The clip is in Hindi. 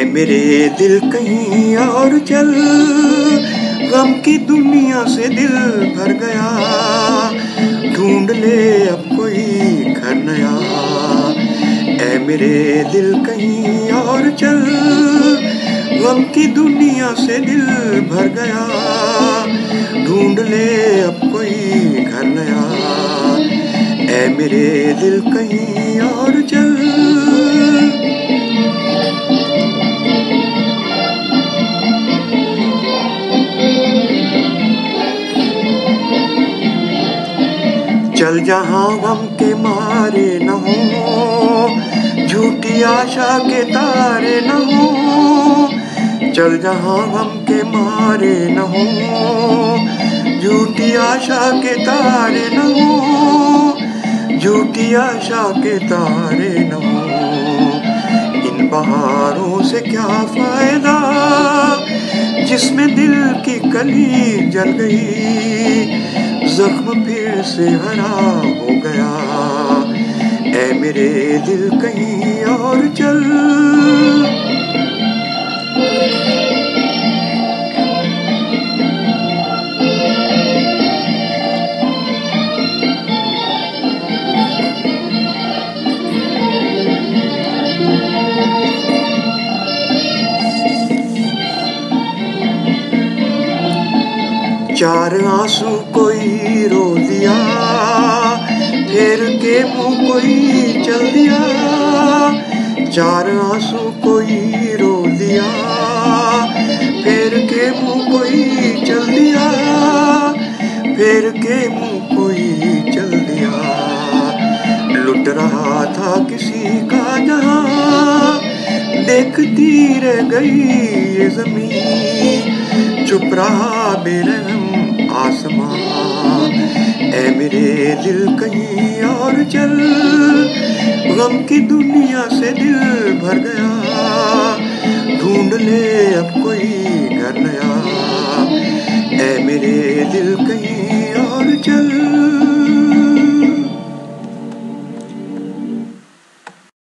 मेरे दिल कहीं और चल, गम की दुनिया से दिल भर गया, ढूंढ ले अब कोई घर नया। ऐ मेरे दिल कहीं और चल, गम की दुनिया से दिल भर गया, ढूंढ ले अब कोई घर नया। ऐ मेरे दिल कहीं और चल। चल जहाँ गम के मारे न हो, झूठी आशा के तारे न हो। चल जहाँ गम के मारे न हो, झूठी आशा के तारे न हो, झूठी आशा के तारे न हो। इन बहारों से क्या फायदा जिसमें दिल की कली जल गई, जख्म फिर से हरा हो गया। ऐ मेरे दिल कहीं और चल। चार आंसू कोई रो दिया, फेर के मुंह कोई चल दिया। चार आंसू कोई रो दिया, फेर के मुंह कोई चल दिया, फेर के मुंह कोई चल दिया। लुट रहा था किसी का जहां, देखती रह गई ये जमीन, चुप रहा बेरहम आसमां। ऐ मेरे दिल कहीं और चल, गम की दुनिया से दिल भर गया, ढूंढ ले अब कोई घर नया। ऐ मेरे दिल कहीं और चल।